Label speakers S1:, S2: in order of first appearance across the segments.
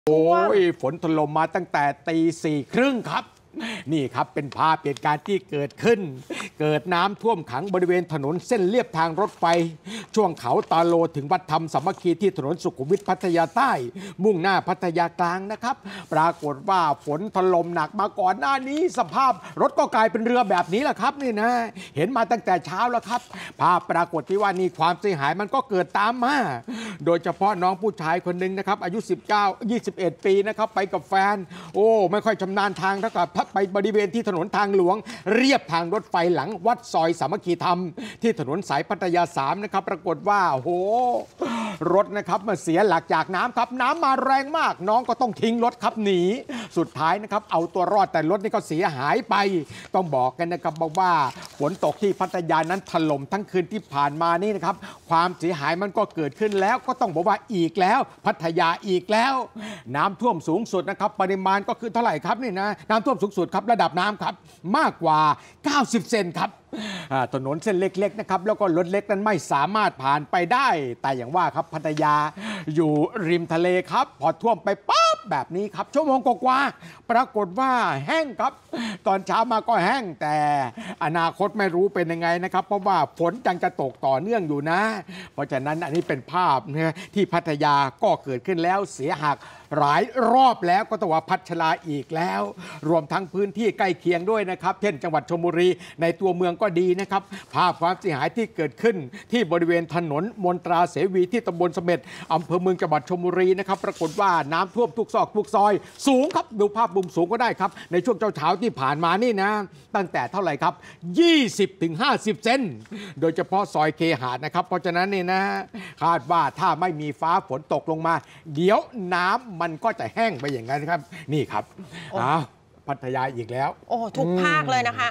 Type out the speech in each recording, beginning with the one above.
S1: โอ้ยฝนถล่มมาตั้งแต่ตี 4:30ครับนี่ครับเป็นภาพเหตุการณ์ที่เกิดขึ้นเกิดน้ำท่วมขังบริเวณถนนเส้นเลียบทางรถไฟช่วงเขาตาโลถึงวัดธรรมสามัคคีที่ถนนสุขุมวิทพัทยาใต้มุ่งหน้าพัทยากลางนะครับปรากฏว่าฝนถล่มหนักมาก่อนหน้านี้สภาพรถก็กลายเป็นเรือแบบนี้แหละครับนี่นะเห็นมาตั้งแต่เช้าแล้วครับภาพปรากฏที่ว่านี่ความเสียหายมันก็เกิดตามมาโดยเฉพาะน้องผู้ชายคนหนึ่งนะครับอายุ19-21 ปีนะครับไปกับแฟนโอ้ไม่ค่อยชำนาญทางเท่ากับไปบริเวณที่ถนนทางหลวงเรียบทางรถไฟหลังวัดซอยสามัคคีธรรมที่ถนนสายพัทยา3นะครับปรากฏว่าโอ้โหรถนะครับมาเสียหลักจากน้ำครับน้ำมาแรงมากน้องก็ต้องทิ้งรถครับหนีสุดท้ายนะครับเอาตัวรอดแต่รถนี่ก็เสียหายไปต้องบอกกันนะครับบอกว่าฝนตกที่พัทยานั้นถล่มทั้งคืนที่ผ่านมานี่นะครับความเสียหายมันก็เกิดขึ้นแล้วก็ต้องบอกว่าอีกแล้วพัทยาอีกแล้วน้ำท่วมสูงสุดนะครับปริมาณก็คือเท่าไหร่ครับนี่นะน้ำท่วมสูงสุดครับระดับน้ำครับมากกว่า90 เซนครับถนนเส้นเล็กๆนะครับแล้วก็รถเล็กนั้นไม่สามารถผ่านไปได้แต่อย่างว่าครับพัทยาอยู่ริมทะเลครับพอท่วมไปปั๊บแบบนี้ครับชั่วโมงกว่าปรากฏว่าแห้งครับตอนเช้ามาก็แห้งแต่อนาคตไม่รู้เป็นยังไงนะครับเพราะว่าฝนยังจะตกต่อเนื่องอยู่นะเพราะฉะนั้นอันนี้เป็นภาพที่พัทยาก็เกิดขึ้นแล้วเสียหักหลายรอบแล้วก็ต้องว่าพัชราอีกแล้วรวมทั้งพื้นที่ใกล้เคียงด้วยนะครับเช่นจังหวัดชลบุรีในตัวเมืองก็ดีนะครับภาพความเสียหายที่เกิดขึ้นที่บริเวณถนนมนตราเสวีที่ตำบลเสม็ดอำเภอเมืองจังหวัดชลบุรีนะครับปรากฏว่าน้ำท่วมทุกซอกทุกซอยสูงครับดูภาพมุมสูงก็ได้ครับในช่วงเช้าที่ผ่านมานี่นะตั้งแต่เท่าไหร่ครับ20-50 เซนโดยเฉพาะซอยเคหะนะครับเพราะฉะนั้นนี่นะคาดว่าถ้าไม่มีฟ้าฝนตกลงมาเดี๋ยวน้ำมันก็จะแห้งไปอย่างนั้นครับนี่ครับพัทยาอีกแล้ว
S2: โอ้ทุกภาคเลยนะคะ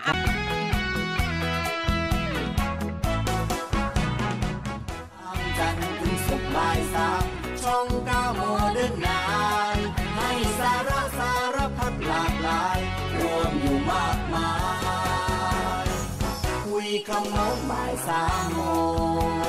S3: ช่อง9 โมเดิร์นไนน์ให้สาระพัดหลากหลายรวมอยู่มากมายคุยขโมงบ่าย3 โมง